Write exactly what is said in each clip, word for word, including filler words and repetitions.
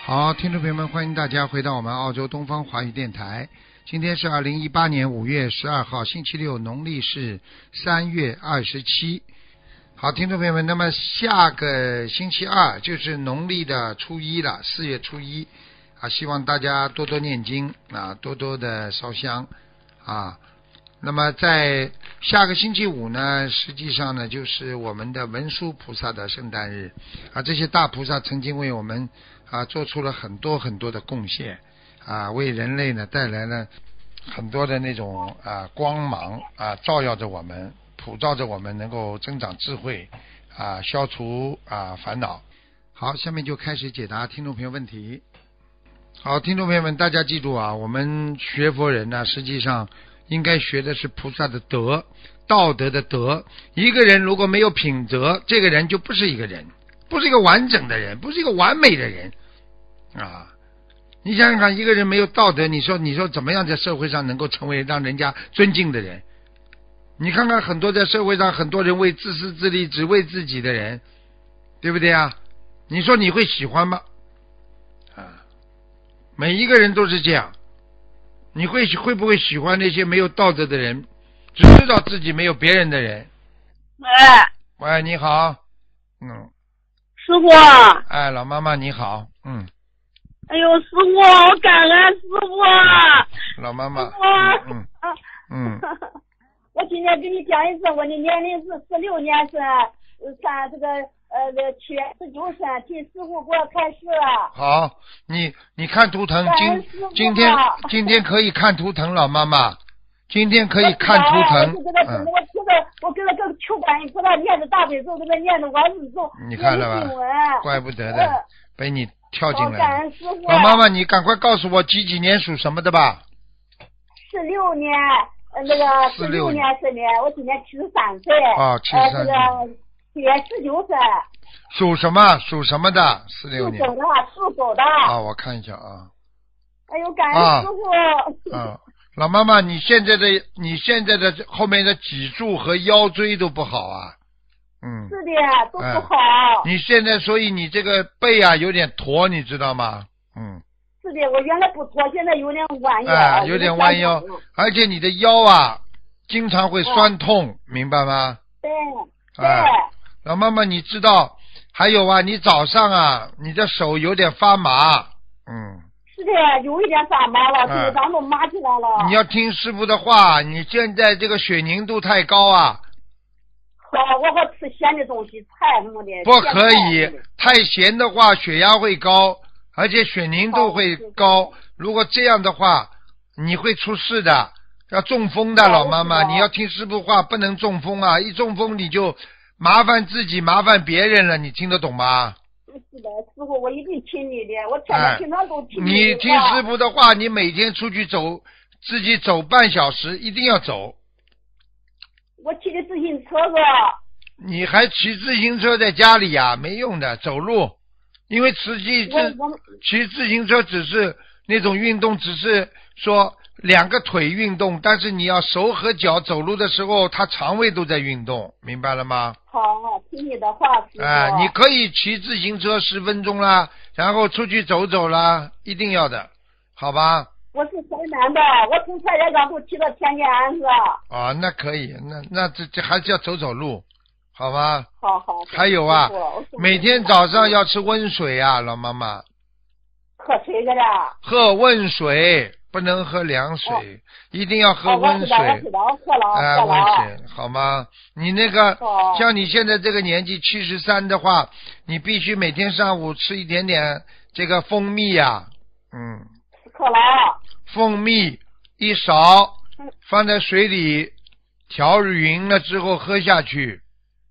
好，听众朋友们，欢迎大家回到我们澳洲东方华语电台。今天是二零一八年五月十二号，星期六，农历是三月二十七。好，听众朋友们，那么下个星期二就是农历的初一了，四月初一啊，希望大家多多念经啊，多多的烧香啊。那么在下个星期五呢，实际上呢就是我们的文殊菩萨的圣诞日啊，这些大菩萨曾经为我们啊做出了很多很多的贡献啊，为人类呢带来了很多的那种啊光芒啊，照耀着我们，普照着我们，能够增长智慧啊，消除啊烦恼。好，下面就开始解答听众朋友问题。好，听众朋友们，大家记住啊，我们学佛人呢，实际上应该学的是菩萨的德，道德的德。一个人如果没有品德，这个人就不是一个人，不是一个完整的人，不是一个完美的人啊。你想想看，一个人没有道德，你说你说怎么样在社会上能够成为让人家尊敬的人？你看看很多在社会上很多人为自私自利，只为自己的人，对不对啊？你说你会喜欢吗？啊，每一个人都是这样。你会会不会喜欢那些没有道德的人，只知道自己没有别人的人？ 喂， 喂，你好。嗯。 师傅。 哎，老妈妈你好。嗯。 哎呦，师傅，我感恩师傅。 老妈妈。 师傅。 嗯。嗯。嗯我今天给你讲一次，我的年龄是十六年生，三这个呃七月十九生，请师傅给我开示。 好，你你看图腾，今今天今天可以看图腾，老妈妈，今天可以看图腾。 我这个嗯，我这个我给他个求观音菩萨念的大悲咒，给他念的往生咒， 你看了吧？怪不得的， 嗯、 被你跳进来。 感恩师傅。 老妈妈，你赶快告诉我几几年属什么的吧？ 十六年。呃，那个十六年生的，我今年七十三岁。 啊，七十三岁。呃，这个七月十九生。 属什么？属什么的？十六年。 属狗的，属狗的。 啊，我看一下啊。 哎呦，感恩师傅。 啊，啊老妈妈，你现在的你现在的后面的脊柱和腰椎都不好啊。嗯。 是的，都不好。 哎、你现在，所以你这个背啊有点驼，你知道吗？嗯。 是的，我原来不驼，现在有点弯腰。 哎，有点弯腰，而且你的腰啊，经常会酸痛，嗯、明白吗？ 对。对。 哎，老妈妈，你知道还有啊，你早上啊，你的手有点发麻，嗯。 是的，有一点发麻了，手掌都麻起来了。 你要听师傅的话，你现在这个血凝度太高啊。 好，我好吃咸的东西，菜什么的。 不可以，太咸的话血压会高。而且血凝度会高，如果这样的话，你会出事的，要中风的，老妈妈，你要听师傅话，不能中风啊！一中风你就麻烦自己，麻烦别人了，你听得懂吗？ 是的，师傅，我一定听你的，我天天平常都听你的。你听师傅的话，你每天出去走，自己走半小时，一定要走。 我骑的自行车子。 你还骑自行车在家里呀、啊？没用的，走路。因为实际自骑自行车只是那种运动，只是说两个腿运动，但是你要手和脚走路的时候，它肠胃都在运动，明白了吗？ 好，听你的话。 哎、呃，你可以骑自行车十分钟啦，然后出去走走啦，一定要的，好吧？ 我是山南的，我从蔡家岗都骑到天津安市。 啊，那可以，那那这这还是要走走路。好吧， 好好。 还有啊，每天早上要吃温水啊，老妈妈。 喝水的。 喝温水，不能喝凉水，哦、一定要喝温水。 哦、我知道，我知道，喝了， 哎，温水，好吗？你那个， 哦、 像你现在这个年纪七十三的话，你必须每天上午吃一点点这个蜂蜜呀、啊，嗯。 喝了。 蜂蜜一勺，放在水里调匀了之后喝下去。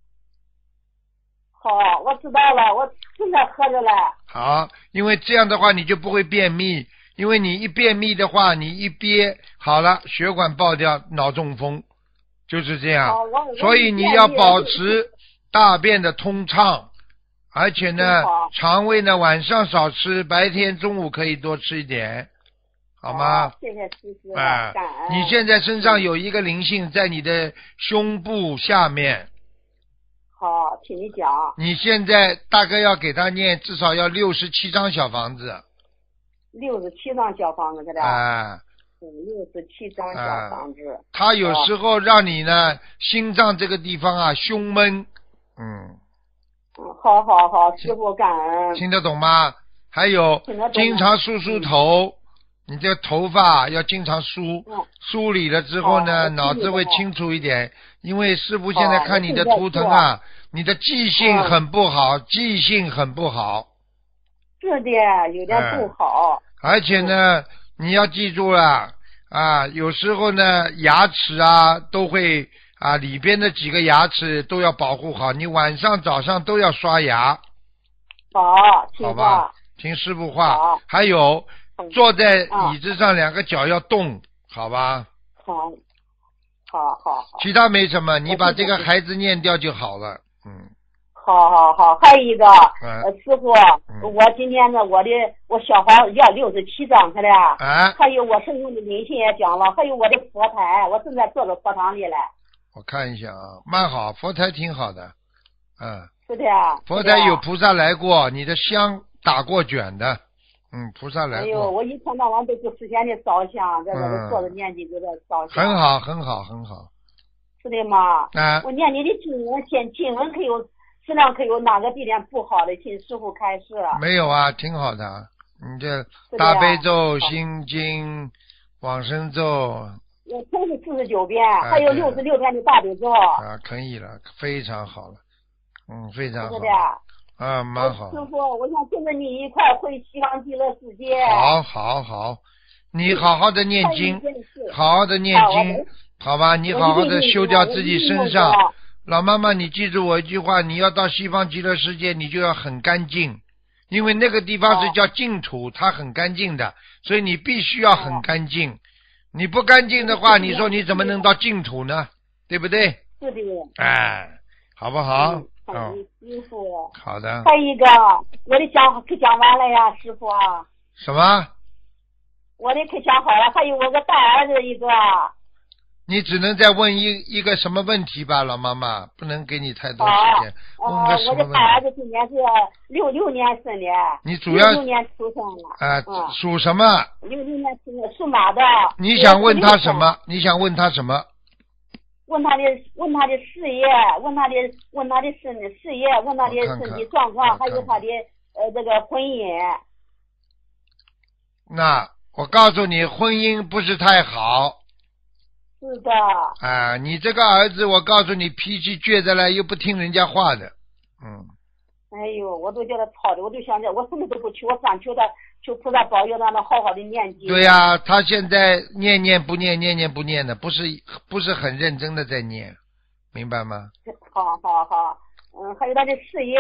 好，我知道了，我正在喝着了。 好，因为这样的话你就不会便秘，因为你一便秘的话，你一憋好了，血管爆掉，脑中风，就是这样。所以你要保持大便的通畅，而且呢，肠胃呢晚上少吃，白天中午可以多吃一点，好吗？ 谢谢师傅， 哎， 感恩。 你现在身上有一个灵性在你的胸部下面。 好，听你讲。 你现在大概要给他念至少要六十七张小房子。 六十七张小房子是的。 啊。 六十七张小房子。 啊、他有时候让你呢，心脏这个地方啊胸闷，嗯。 嗯，好好好，师傅感恩。 听得懂吗？还有，经常梳梳头，嗯、你这头发要经常梳，嗯、梳理了之后呢，脑子会清楚一点。因为师傅现在看你的图腾啊，你的记性很不好，嗯、记性很不好。 是的，有点不好。 嗯、而且呢。嗯你要记住了啊，有时候呢，牙齿啊都会啊里边的几个牙齿都要保护好，你晚上早上都要刷牙。 好， 好吧，听师傅话。还有，坐在椅子上两个脚要动，好吧？ 好，好好好。 其他没什么，你把这个孩子念掉就好了，嗯。 好好好，还有一个， 嗯、 呃，师傅，嗯、我今天呢，我的我小房要六十七张，是的， 啊， 还有我身上的灵性也讲了，还有我的佛台，我正在坐着佛堂里嘞。 我看一下啊，蛮好，佛台挺好的，嗯。 是的。 佛台有菩萨来过，你的香打过卷的，嗯，菩萨来过。 哎呦，我一天到晚都是时间的烧香，在这里坐着念经就在烧香。 很好，很好，很好。 是的嘛。 啊。 我念你的经文，先经文可有。质量可有哪个地点不好的，请师傅开示。 没有啊，挺好的。你这大悲咒、心经、往生咒， 我全是四十九遍，啊、还有六十六遍的大悲咒。 啊，可以了，非常好了，嗯，非常好。 是的。 啊，蛮好。 师傅，我想跟着你一块回西方极乐世界。 好，好，好，你好好的念经，好好的念经，好吧？你好好的修掉自己身上。老妈妈，你记住我一句话，你要到西方极乐世界，你就要很干净，因为那个地方是叫净土，它很干净的，所以你必须要很干净。你不干净的话，你说你怎么能到净土呢？对不对？ 是的。 哎，好不好？ 嗯，师傅。 好的。 还有一个，我的讲可讲完了呀，师傅啊。 什么？ 我的可讲好了，还有我个大儿子一个。 你只能再问一一个什么问题吧，老妈妈，不能给你太多时间。 啊、 问个什么问题？ 我的大儿子今年是六六年生的。 你主要六六年出生了。 啊、 嗯， 属什么？ 六六年生的，属马的。 你想问他什么？你想问他什么？ 问他的，问他的事业，问他的，问他的身事业，问他的身体状况，看看还有他的呃这个婚姻。 那我告诉你，婚姻不是太好。 是的。 啊，你这个儿子，我告诉你，脾气倔得来，又不听人家话的，嗯。 哎呦，我都叫他操的，我就想着，我什么都不求，我光求他，求菩萨保佑让他好好的念经。 对呀、啊，他现在念念不念，念念不念的，不是不是很认真的在念，明白吗？ 好好好，嗯，还有他的事业。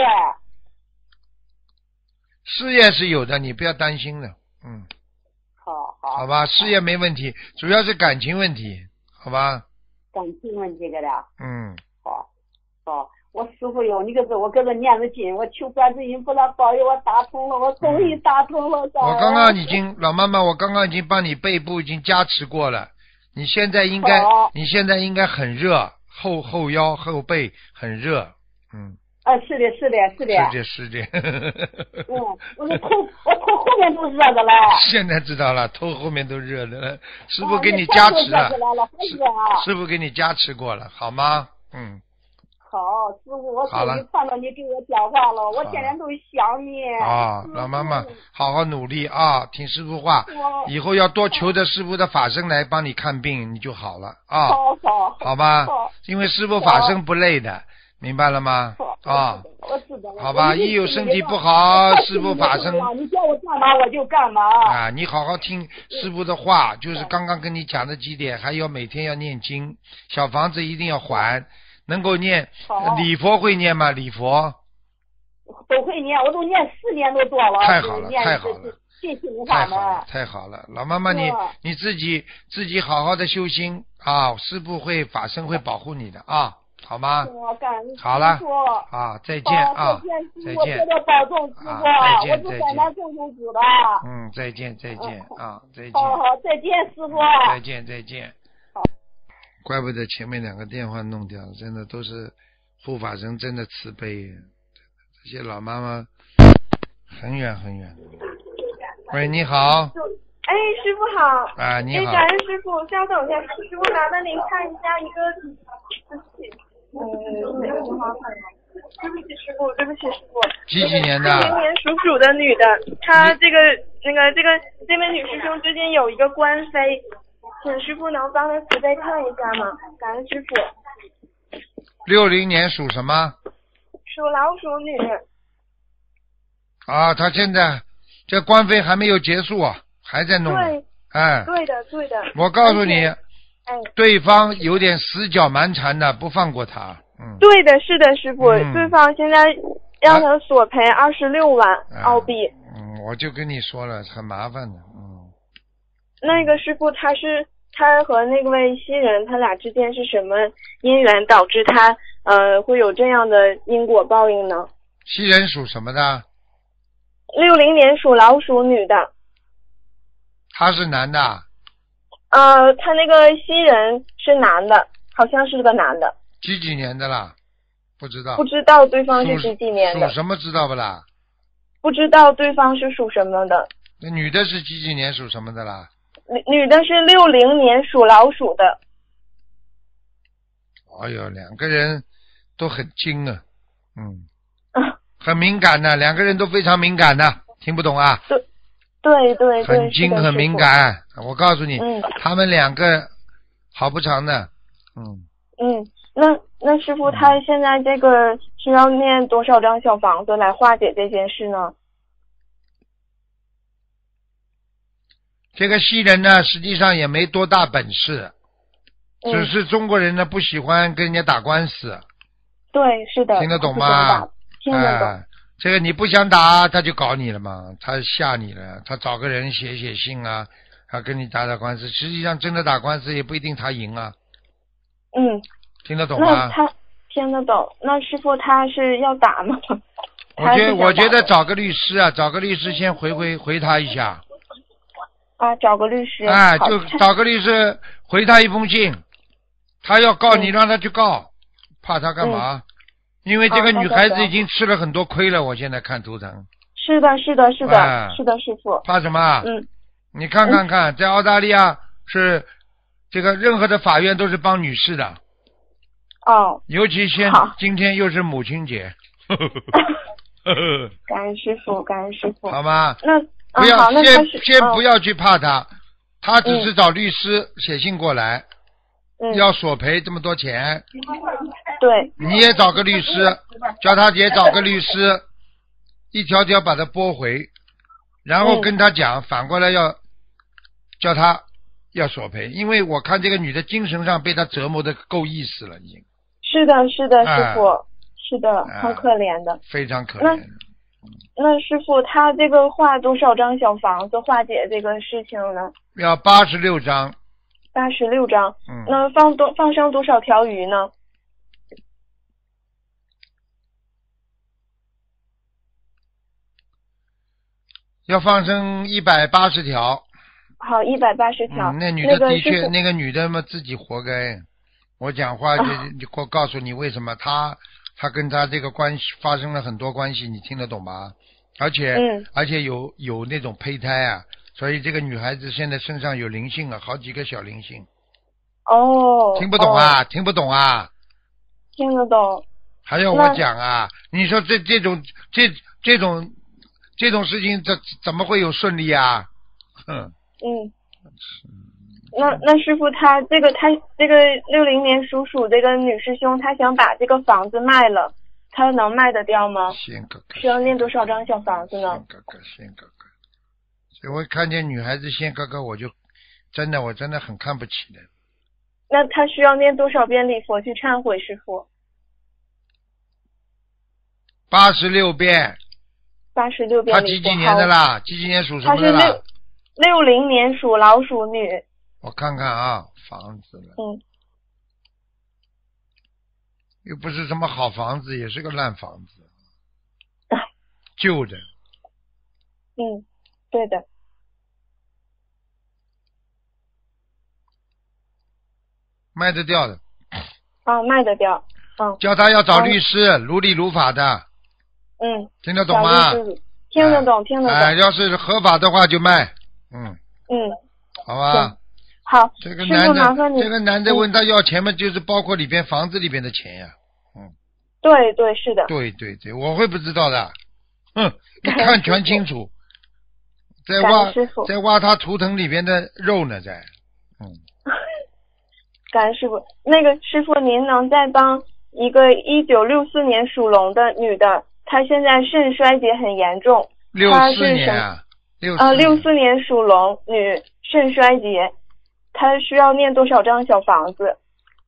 事业是有的，你不要担心的，嗯。 好好。 好吧，事业没问题，主要是感情问题。好吧， 感情问题个的。 嗯， 好，好，我师傅有那个是我搁这念着经，我求观世音菩萨保佑我打通了，我终于打通了。 嗯、我刚刚已经，老妈妈，我刚刚已经帮你背部已经加持过了，你现在应该，你现在应该很热，后后腰后背很热，嗯。 啊，是的，是的，是的。 是的，是的。 嗯，我的头，我头后面都热的了。 现在知道了，头后面都热的了。师傅给你加持了， 了师师傅给你加持过了，好吗？嗯。 好，师傅，我终于看到你给我讲话了，我天天都想你。 啊，老妈妈，好好努力啊，听师傅话，以后要多求着师傅的法身来帮你看病，你就好了啊。 好好。 好吧，因为师傅法身不累的。明白了吗？啊， 我知道了。 好吧，一有身体不好，师傅法身。 你叫我干嘛我就干嘛。 啊，你好好听师傅的话，就是刚刚跟你讲的几点，还有每天要念经，小房子一定要还，能够念礼佛会念吗？礼佛都会念，我都念四年多多了。 太好了，太好了。 太好了，太好了，老妈妈你你自己自己好好的修心啊，师傅会法身会保护你的啊。好吗？好了，啊，再见啊，再见， 保重师傅， 再见， 我是海南共修组的。 嗯，再见，再见啊，再见。 好好，再见，师傅。 再见，再见。好。怪不得前面两个电话弄掉了，真的都是护法神真的慈悲，这些老妈妈很远很远。喂。 喂，你好。 哎，师傅好。 啊，你好。 哎，感恩师傅，稍等一下，师傅麻烦您看一下一个，对不起，嗯，哪个电话看的？对不起，师傅，对不起，师傅。 几几年的？ 零年属鼠的女的，她这个那个这个这位女师兄最近有一个官非，请师傅能帮她慈悲看一下吗？感恩师傅。 六零年属什么？ 属老鼠女。 啊，他现在这官非还没有结束啊，还在弄。 对。 哎。 对的，对的。 我告诉你， 哎， 对方有点死绞蛮缠的，不放过他。嗯。 对的，是的，师傅， 嗯、 对方现在让他索赔二十六万澳币。 嗯，我就跟你说了，很麻烦的。嗯。 那个师傅，他是他和那位新人，他俩之间是什么因缘导致他呃会有这样的因果报应呢？ 新人属什么的？ 六零年属老鼠女的。 他是男的。 呃，他那个新人是男的，好像是个男的。 几几年的啦？不知道。 不知道对方是几几年的。 属什么知道不啦？ 不知道对方是属什么的。 那女的是几几年属什么的啦？ 女女的是六零年属老鼠的。 哎呦，两个人都很精啊，嗯，啊、很敏感的，两个人都非常敏感的，听不懂啊？ 对对对对， 很精很敏感。我告诉你， 嗯， 他们两个好不长的，嗯。 嗯，那那师傅他现在这个是要念多少张小房子来化解这件事呢？ 这个西人呢，实际上也没多大本事， 嗯、 只是中国人呢不喜欢跟人家打官司。 对，是的。 听得懂吗？ 听得懂。 呃这个你不想打，他就搞你了嘛，他吓你了，他找个人写写信啊，他跟你打打官司，实际上真的打官司也不一定他赢啊。 嗯。 听得懂吗？ 那他听得懂。那师傅他是要打吗？ 我觉得我觉得找个律师啊，找个律师先回回回他一下。 啊，找个律师。 哎，就找个律师回他一封信，他要告你， 嗯、 让他去告，怕他干嘛？ 嗯因为这个女孩子已经吃了很多亏了，我现在看图腾。 是的，是的，是的， 哎、 是的，师傅。 怕什么？ 嗯。 你看看看，在澳大利亚是这个任何的法院都是帮女士的。 哦。 尤其现今天又是母亲节。 感恩师傅，感恩师傅。 好吗？ 那不要、 啊、 先那先不要去怕他，他只是找律师写信过来， 嗯、 要索赔这么多钱。 对， 你也找个律师，叫他也找个律师，一条条把他拨回，然后跟他讲，嗯、反过来要叫他要索赔，因为我看这个女的精神上被他折磨的够意思了，已经。 是的，是的，师傅，啊、是的，很可怜的， 非常可怜。 那那师傅，他这个画多少张小房子化解这个事情呢？ 要八十六张。 八十六张。 嗯。 那放多放上多少条鱼呢？ 要放生一百八十条。 好，一百八十条。 嗯，那女的的确， 那个、 那个女的嘛自己活该。我讲话就就我告诉你为什么她她跟她这个关系发生了很多关系，你听得懂吗？而且、 嗯、 而且有有那种胚胎啊，所以这个女孩子现在身上有灵性啊，好几个小灵性。 哦。 听不懂啊？ 哦、 听不懂啊？ 听得懂。 还要我讲啊？你说这这种这这种。这种事情怎怎么会有顺利啊？哼。 嗯。那那师傅他这个他这个六零年属鼠这个女师兄，她想把这个房子卖了，她能卖得掉吗？ 先哥哥。 需要念多少张小房子呢？ 先哥哥，先哥哥。所以我看见女孩子先哥哥，我就真的我真的很看不起的。 那她需要念多少遍礼佛去忏悔，师傅？ 八十六遍。 八十六遍。 他几几年的啦？几几年属什么的啦？ 他是六六零年属老鼠女。 我看看啊，房子了。 嗯。 又不是什么好房子，也是个烂房子。啊。旧的。 嗯，对的。 卖得掉的。 啊，卖得掉。嗯。 叫他要找律师，如理如法的。 嗯， 听得懂吗？ 听听得懂，听得懂。 哎，要是合法的话就卖，嗯。 嗯。 好吧。 好。 这个男的，这个男的问他要钱嘛， 嗯、 就是包括里边房子里边的钱呀，嗯。 对对是的。 对对对，我会不知道的，哼，一看全清楚。在挖在挖他图腾里边的肉呢，在，嗯。 感恩师傅，那个师傅，您能再帮一个一九六四年属龙的女的，她现在肾衰竭很严重。 六四年啊，六呃六四年属龙女，肾衰竭，她需要念多少张小房子？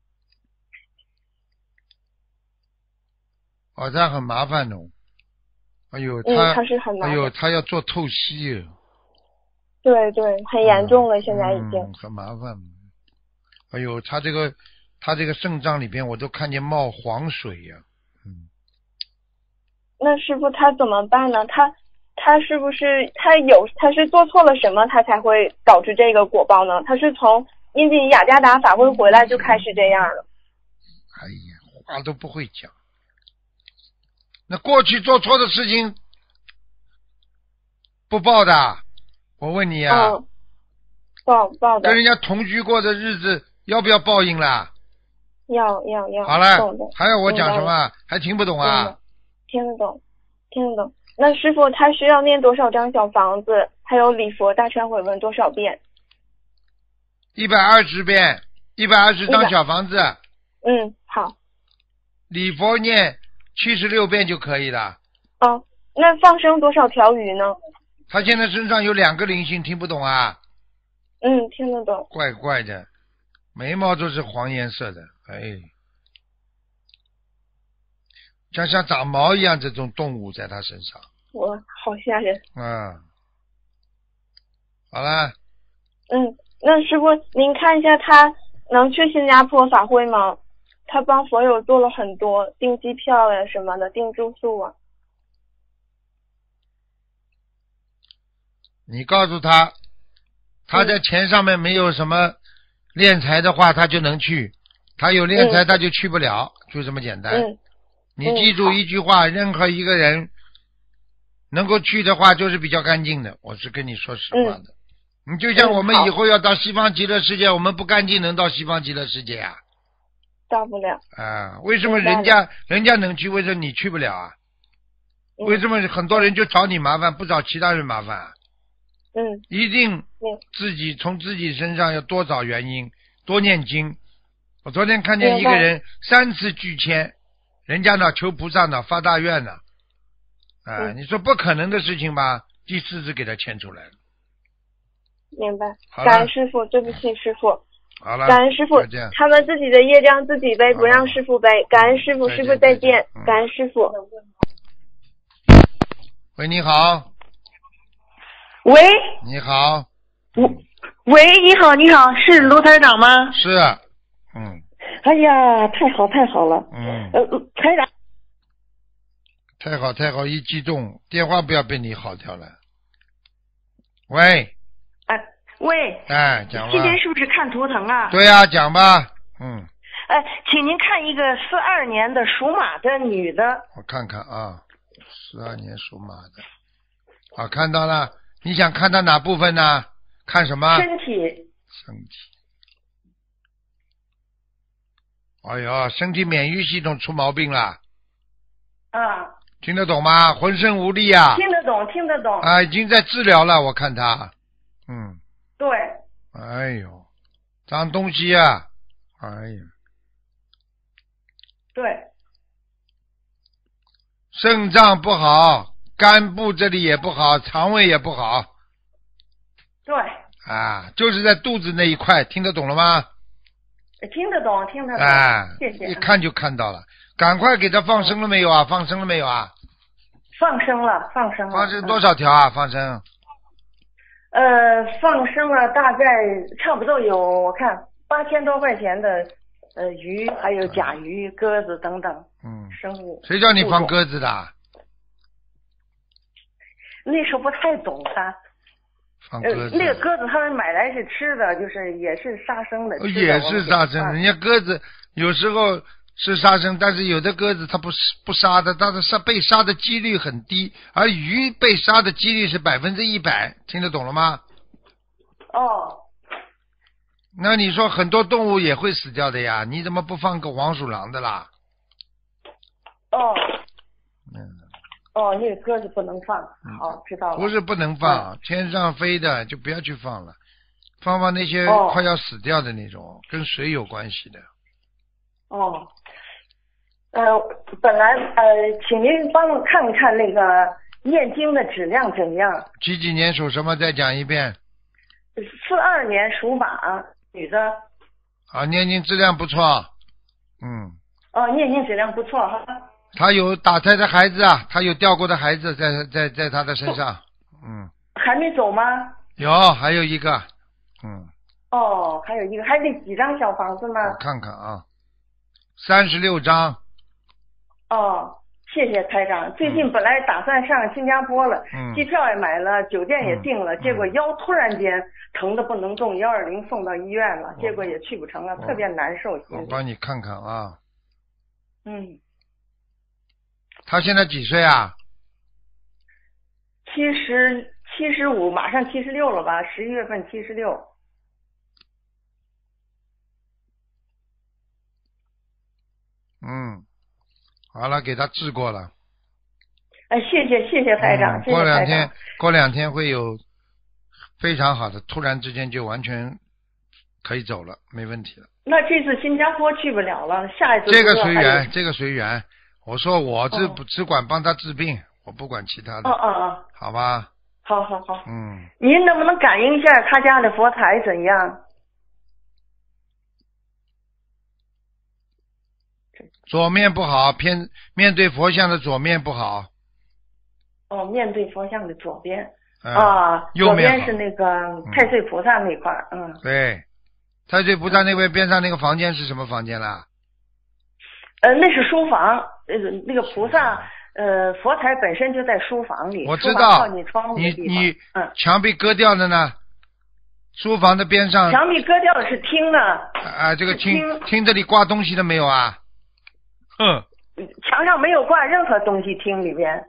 哦，这很麻烦哦。哎呦， 她、 嗯、 她是很麻烦。 哎呦，她要做透析。 对对，很严重了，嗯、现在已经、 嗯、很麻烦。哎呦，他这个他这个肾脏里边我都看见冒黄水呀、啊，嗯。 那师傅他怎么办呢？他他是不是他有他是做错了什么，他才会导致这个果报呢？他是从印度雅加达法会回来就开始这样了。 哎呀，话都不会讲。那过去做错的事情不报的，我问你啊。 嗯、报报的。 跟人家同居过的日子。要不要报应啦？ 要要要。 好了，还要我讲什么？还听不懂啊？ 听得懂，听得懂。那师傅他需要念多少张小房子？还有礼佛大忏悔文多少遍？ 一百二十遍，一百二十张小房子。 嗯，好。 礼佛念七十六遍就可以了。 哦，那放生多少条鱼呢？ 他现在身上有两个灵性，听不懂啊？ 嗯，听得懂。 怪怪的。眉毛都是黄颜色的，哎，像像长毛一样这种动物在他身上， 我好吓人。 嗯，好了。 嗯，那师傅您看一下他能去新加坡法会吗？他帮佛友做了很多订机票呀什么的，订住宿啊。 你告诉他，他在钱上面没有什么。敛财的话他就能去，他有敛财他就去不了、嗯、就这么简单、 嗯、 你记住一句话、嗯、任何一个人能够去的话就是比较干净的，我是跟你说实话的、嗯、你就像我们以后要到西方极乐世界、嗯、我们不干净能到西方极乐世界啊？ 到不了啊，为什么人家人家能去，为什么你去不了啊、嗯、为什么很多人就找你麻烦不找其他人麻烦啊？ 嗯， 一定自己从自己身上要多找原因，多念经。我昨天看见一个人三次拒签，人家呢求菩萨呢发大愿呢，啊、呃嗯，你说不可能的事情吧？第四次给他签出来了。 明白。感恩师傅，对不起师傅。 好了。 感恩师傅，他们自己的业障自己背，不让师傅背。感恩师傅，师傅再见。 嗯、 感恩师傅。 喂，你好。 喂， 你好。 喂，你好，你好，是卢台长吗？ 是，嗯。 哎呀，太好，太好了。 嗯。 呃，台长。 太好，太好，一激动，电话不要被你耗掉了。喂。 哎、呃，喂。 哎，讲吧。 今天是不是看图腾啊？ 对呀、啊，讲吧。嗯。 哎、呃，请您看一个四二年的属马的女的。 我看看啊，四二年属马的。好，看到了。你想看他哪部分呢？看什么？ 身体。 身体。哎呦，身体免疫系统出毛病了。 啊。 听得懂吗？浑身无力啊。 听得懂，听得懂。 啊，已经在治疗了，我看他。嗯。 对。 哎呦，脏东西啊！哎呀。 对。 肾脏不好。肝部这里也不好，肠胃也不好。 对。 啊，就是在肚子那一块，听得懂了吗？ 听得懂，听得懂。 啊， 谢谢。 一看就看到了，赶快给他放生了没有啊？放生了没有啊？ 放生了，放生了。 放生多少条啊？嗯、放生？ 呃，放生了大概差不多有我看八千多块钱的呃鱼，还有甲鱼、鸽子等等。 嗯。 生物。 谁叫你放鸽子的？ 那时候不太懂它， 放鸽子、 呃，那个鸽子他们买来是吃的，就是也是杀生的， 也是杀生。人家鸽子有时候是杀生，但是有的鸽子它不是不杀的，它的杀被杀的几率很低，而鱼被杀的几率是百分之一百，听得懂了吗？ 哦。 那你说很多动物也会死掉的呀，你怎么不放个黄鼠狼的啦？ 哦。 嗯。 哦，那个鸽子不能放，好，知道了。 不是不能放，嗯、天上飞的就不要去放了，放放那些快要死掉的那种，哦、跟水有关系的。 哦。呃，本来呃，请您帮我看看那个念经的质量怎样？ 几几年属什么？再讲一遍。 四二年属马，女的。 啊，念经质量不错。嗯。 哦，念经质量不错哈。 他有打胎的孩子啊，他有掉过的孩子在在在他的身上。嗯。 还没走吗？ 有，还有一个。嗯。 哦，还有一个，还得几张小房子吗？ 我看看啊，三十六张。 哦，谢谢台长。最近本来打算上新加坡了， 嗯、 机票也买了，酒店也订了， 嗯、 结果腰突然间疼得不能动，幺二零送到医院了，结果也去不成了，特别难受。 我帮你看看啊。 嗯。 他现在几岁啊？ 七十七十五，马上七十六了吧？十一月份七十六。 嗯。好了，给他治过了。 哎，谢谢谢谢台长， 嗯、过两天谢谢台长过两天会有非常好的，突然之间就完全可以走了，没问题了。 那这次新加坡去不了了，下一次这个随缘，这个随缘。我说我只、 哦、 只管帮他治病，我不管其他的。 哦哦哦， 好吧。 好好好。 嗯。 您能不能感应一下他家的佛台怎样？ 左面不好，偏面对佛像的左面不好。 哦，面对佛像的左边。 嗯、 啊， 右面左边是那个太岁菩萨那块儿，嗯。嗯对，太岁菩萨那边边上那个房间是什么房间啦？ 呃，那是书房，呃，那个菩萨，呃，佛台本身就在书房里。 我知道。 靠近窗户的地方。 你你， 嗯， 墙壁割掉的呢？书房的边上。 墙壁割掉的是厅呢。 啊，这个厅厅这里挂东西了没有啊？哼。 墙上没有挂任何东西，厅里边。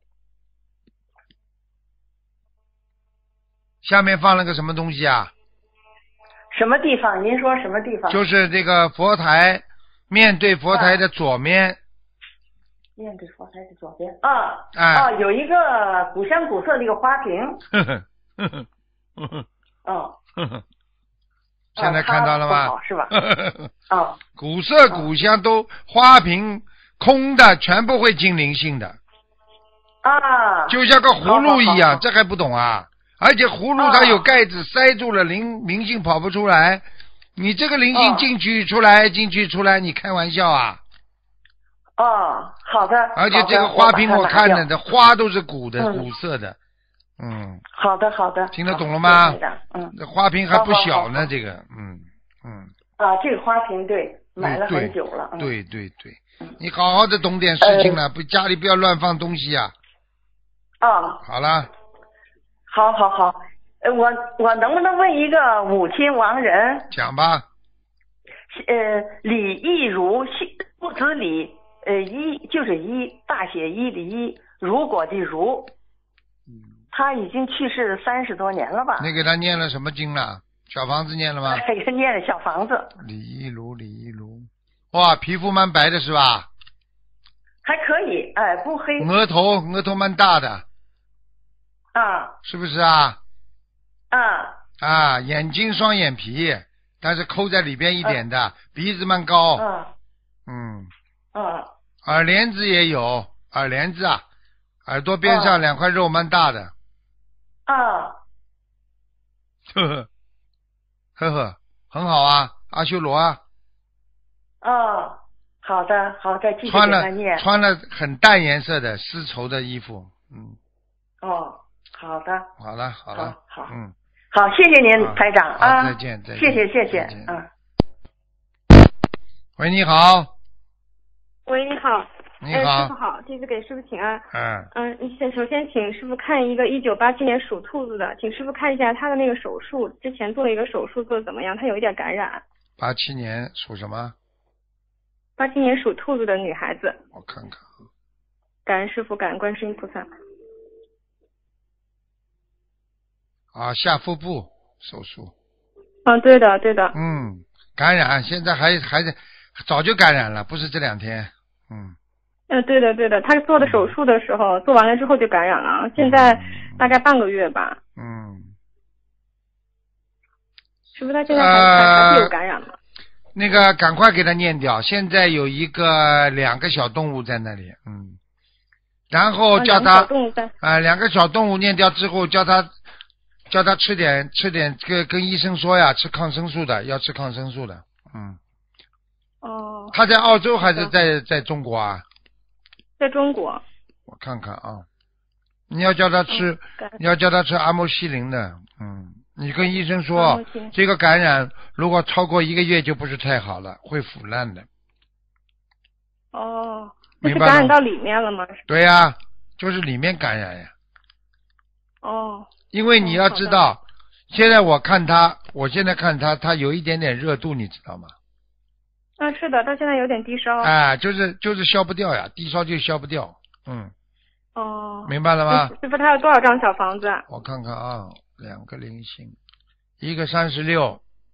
下面放了个什么东西啊？ 什么地方？您说什么地方？ 就是这个佛台。面对佛台的左面，啊、 面对佛台的左边啊， 哎、 啊，有一个古香古色的一个花瓶。 呵呵呵呵呵呵。 哦。 呵呵。现在看到了吗？ 啊、好是吧？啊。 古色古香都花瓶空的，全部会进灵性的。 啊。 就像个葫芦一样， 好好好这还不懂啊？而且葫芦它有盖子、啊、塞住了，灵灵性跑不出来。你这个灵性进去出来、哦、进去出来，你开玩笑啊？ 哦，好的。 而且这个花瓶我看了的花都是古的、嗯、古色的，嗯。 好的好的。 听得懂了吗？ 嗯。 这花瓶还不小呢， 好好好这个，嗯嗯。 啊，这个花瓶对，买了很久了。 对对 对, 对、嗯，你好好的懂点事情了，不、呃、家里不要乱放东西啊。 啊。 好了。 好好好。呃，我我能不能问一个母亲亡人？ 讲吧。 呃，李义如，木子李，呃，一就是一，大写一的一，如果的如。嗯。他已经去世三十多年了吧？ 你给他念了什么经了？小房子念了吗？ 给他念了小房子。 李义如，李义如，哇，皮肤蛮白的是吧？ 还可以，哎，不黑。 额头，额头蛮大的。 啊。是不是啊？ 啊啊，眼睛双眼皮，但是抠在里边一点的，啊、鼻子蛮高， 啊、 嗯， 啊， 耳帘子也有，耳帘子啊，耳朵边上两块肉蛮大的， 啊， 呵呵，呵呵，很好啊，阿修罗啊， 哦，好的，好，再继续穿了给他念， 穿了很淡颜色的丝绸的衣服，嗯， 哦，好的， 好了，好了， 好，好嗯。 好，谢谢您，台长啊！ 再见，再见， 谢谢，谢谢，嗯。 喂，你好。 喂，你好。 你好。 哎，师傅好，弟子给师傅请安。 嗯。 嗯，先首先请师傅看一个一九八七年属兔子的，请师傅看一下他的那个手术，之前做了一个手术做的怎么样？他有一点感染。 八七年属什么？ 八七年属兔子的女孩子。 我看看啊， 感恩师傅，感恩观世音菩萨。 啊，下腹部手术。 嗯，对的，对的。 嗯，感染，现在还还是早就感染了，不是这两天。嗯。 嗯，对的，对的。他做的手术的时候，做完了之后就感染了，现在大概半个月吧。 嗯。 是不是他现在还、呃、还是有感染吗？ 那个，赶快给他念掉。现在有一个两个小动物在那里，嗯，然后叫他啊，两个小动物念掉之后，叫他叫他吃点吃点，跟跟医生说呀，吃抗生素的，要吃抗生素的，嗯。 哦。 他在澳洲还是在在中国啊？ 在中国。 我看看啊，你要叫他吃，嗯、你要叫他吃阿莫西林的，嗯。你跟医生说，这个感染如果超过一个月就不是太好了，会腐烂的。 哦，那是感染到里面了吗？ 对呀、啊，就是里面感染呀。 哦。 因为你要知道，哦、现在我看他，我现在看他，他有一点点热度，你知道吗？ 啊，是的，他现在有点低烧。 哎，就是就是消不掉呀，低烧就消不掉，嗯。 哦。 明白了吗？ 师傅，他有多少张小房子？ 我看看啊。两个零星，一个三十六，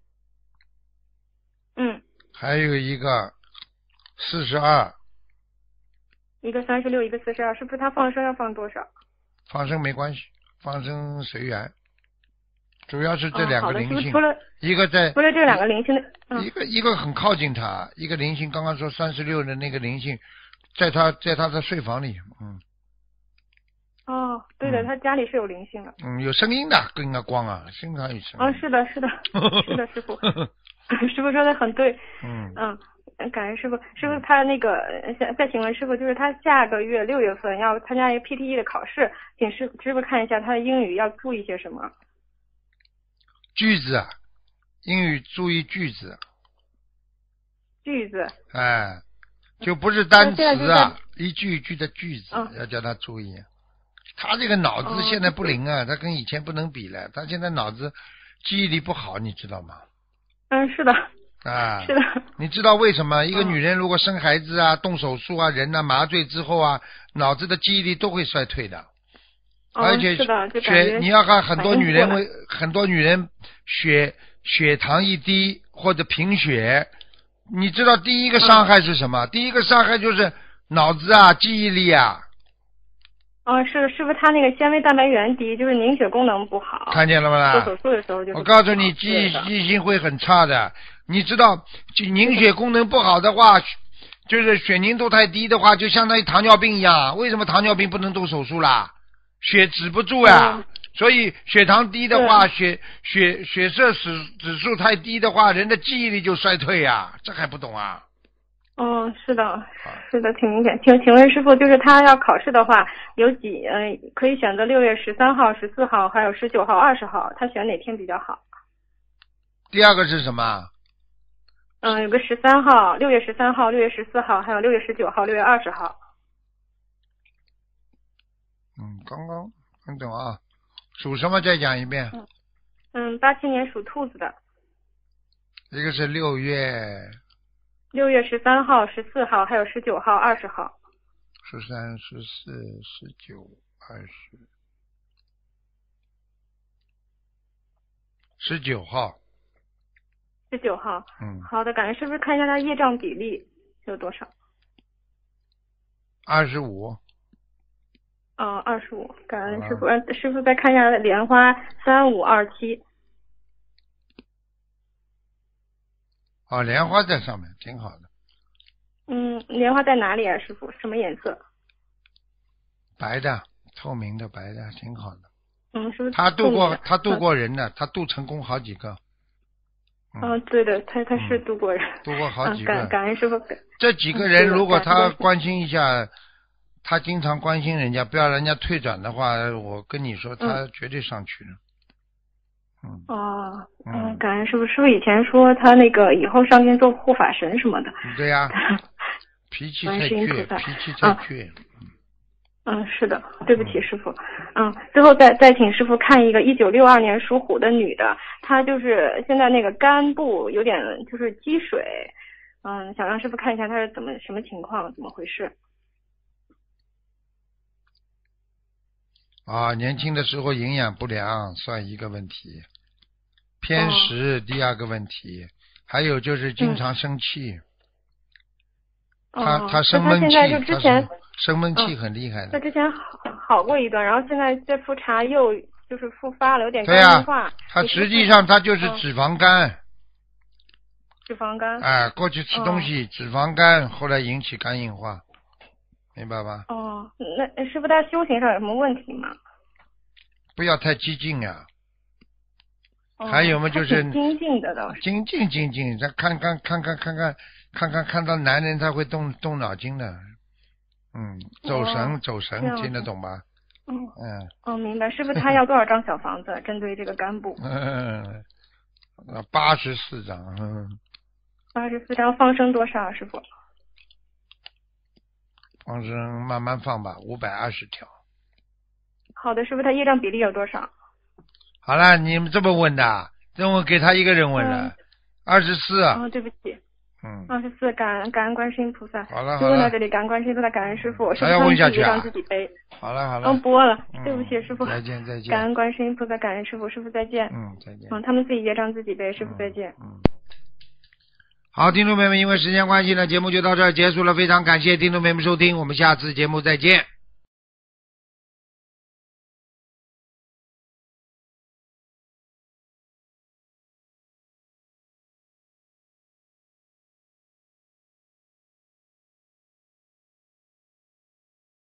嗯， 还有一个四十二， 一个三十六，一个四十二，是不是他放生要放多少？ 放生没关系，放生随缘，主要是这两个灵性， 哦、是除了一个在除了这两个灵性的，嗯、 一个一个很靠近他，一个灵性刚刚说三十六的那个灵性，在他在他的睡房里，嗯。 哦，对的、嗯，他家里是有灵性的。 嗯，有声音的，跟个光啊，经常有声音。 哦，是的，是的，是的，师傅，师傅说的很对。 嗯嗯，感恩师傅。师傅，他那个再再请问师傅，就是他下个月六月份要参加一个 P T E 的考试，请师师傅看一下他的英语要注意些什么。 句子啊，英语注意句子。 句子。 哎，就不是单词啊，一句一句的句子、嗯、要叫他注意。他这个脑子现在不灵啊，哦、他跟以前不能比了。他现在脑子记忆力不好，你知道吗？ 嗯，是的。 啊， 是的。 你知道为什么？一个女人如果生孩子啊、哦、动手术啊、人啊麻醉之后啊，脑子的记忆力都会衰退的。 哦、 而且血，你要看很多女人为很多女人血血糖一低或者贫血，你知道第一个伤害是什么？嗯、第一个伤害就是脑子啊、记忆力啊。 哦，是是不是他那个纤维蛋白原低，就是凝血功能不好？ 看见了吗？ 做手术的时候就。 我告诉你，记忆记忆性会很差的。你知道，凝血功能不好的话，就是血凝度太低的话，就相当于糖尿病一样。为什么糖尿病不能动手术啦？血止不住呀、啊嗯。所以血糖低的话，血血血色指指数太低的话，人的记忆力就衰退呀、啊。这还不懂啊？ 哦，是的，是的，挺明显。请请问师傅，就是他要考试的话，有几呃可以选择六月十三号、十四号，还有十九号、二十号，他选哪天比较好？ 第二个是什么？ 嗯，有个十三号，六月十三号、六月十四号，还有六月十九号、六月二十号。 嗯，刚刚很懂啊。属什么？再讲一遍。 嗯，嗯，八七年属兔子的。 一个是六月。 六月十三号、十四号，还有十九号、二十号。 十三、十四、十九、二十。十九号。 十九号。 嗯。 好的，感恩师傅看一下他业障比例有多少？ 二十五。 哦，二十五，感恩师傅。嗯，师傅再看一下莲花三五二七。 哦，莲花在上面，挺好的。 嗯，莲花在哪里啊，师傅？什么颜色？ 白的，透明的，白的，挺好的。 嗯，是不是？ 他渡过，他渡过人的，他渡成功好几个。 嗯，哦、对的，他他是渡过人。 嗯、渡过好几个。 嗯、感感恩师傅。 这几个人，如果他关心一下，他经常关心人家，不要人家退转的话，我跟你说，他绝对上去了。嗯嗯、哦，嗯，感恩师傅。师傅以前说他那个以后上天做护法神什么的。 对呀、啊，脾气太倔，脾气太倔。 嗯，嗯，是的，对不起师傅。嗯，最后再再请师傅看一个一九六二年属虎的女的，她就是现在那个肝部有点就是积水， 嗯，想让师傅看一下他是怎么什么情况，怎么回事？ 啊，年轻的时候营养不良算一个问题，偏食、哦、第二个问题，还有就是经常生气。 嗯、 他、 哦、 他生闷气， 他现在就之前生闷气很厉害的。 他、嗯、之前好好过一段，然后现在这复查又就是复发了，有点肝硬化。 对啊，他实际上他就是脂肪肝。嗯、 脂肪肝。 哎，过去吃东西、哦、脂肪肝，后来引起肝硬化。明白吧？ 哦，那师傅他修行上有什么问题吗？ 不要太激进呀、 啊。哦、 还有嘛，就是精进的倒是。 精进精进，他看看看看看看看看看到男人他会动动脑筋的，嗯，走神、哦、走神，听得懂吧？ 嗯嗯。 哦，明白。师傅他要多少张小房子针对这个肝部？ 嗯，八十四张。嗯。 八十四张放生多少，师傅？ 放生慢慢放吧，五百二十条。 好的，师傅，他业障比例有多少？ 好了，你们这么问的，这我给他一个人问了，二十四。 哦，对不起。 嗯。 二十四，感恩感恩观世音菩萨。 好了好了。 就问到这里，感恩观世音菩萨，感恩师傅。 还要问下去啊？ 让自己背。 好了好了。 刚播了， 嗯、 对不起，师傅。 再见再见。 感恩观世音菩萨，感恩师傅，师傅再见。 嗯，再见。 嗯，他们自己业障自己背，师傅再见。 嗯。嗯好，听众朋友们，因为时间关系呢，节目就到这儿结束了。非常感谢听众朋友们收听，我们下次节目再见。